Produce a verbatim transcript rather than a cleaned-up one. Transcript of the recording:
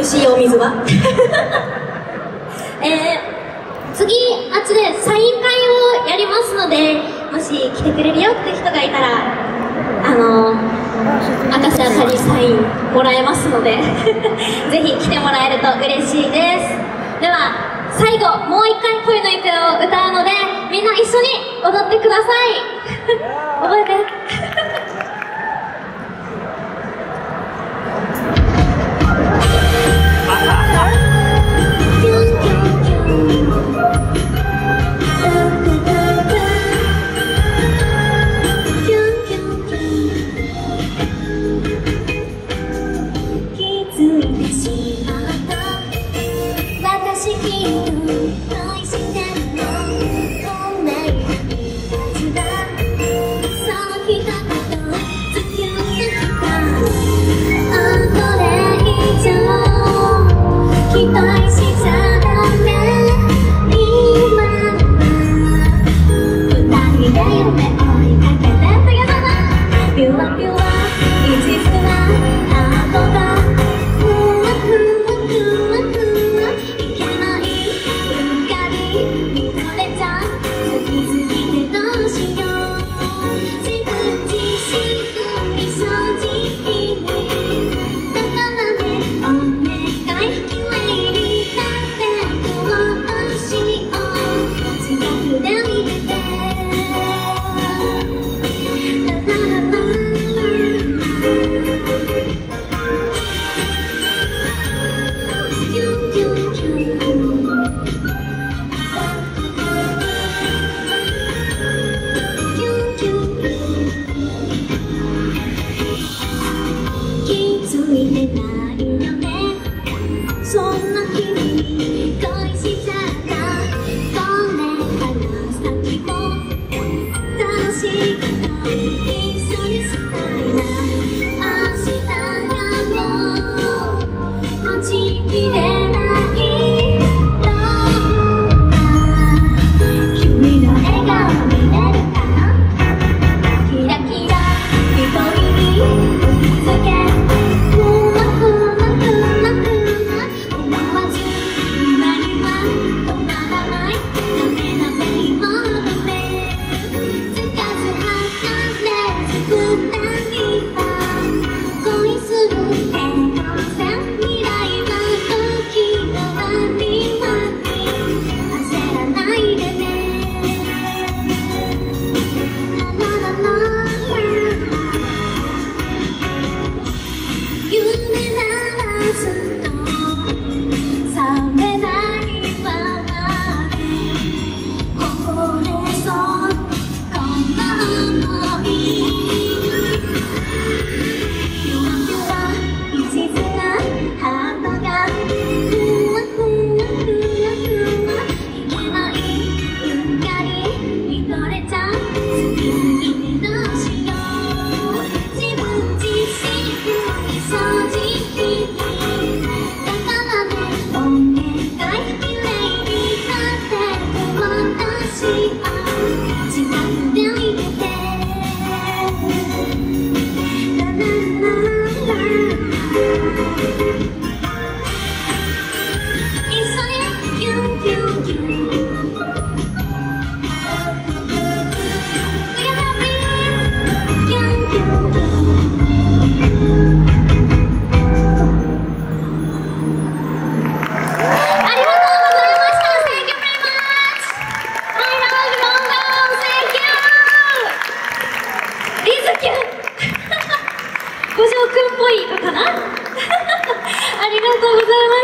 味しいお水はえー、次あっちでサイン会をやりますので、もし来てくれるよって人がいたら、あのー、赤瀬あかりサインもらえますのでぜひ来てもらえると嬉しいです。では最後もう一回恋の行方を歌うので、みんな一緒に踊ってください覚えて五条くんっぽいのかなありがとうございます。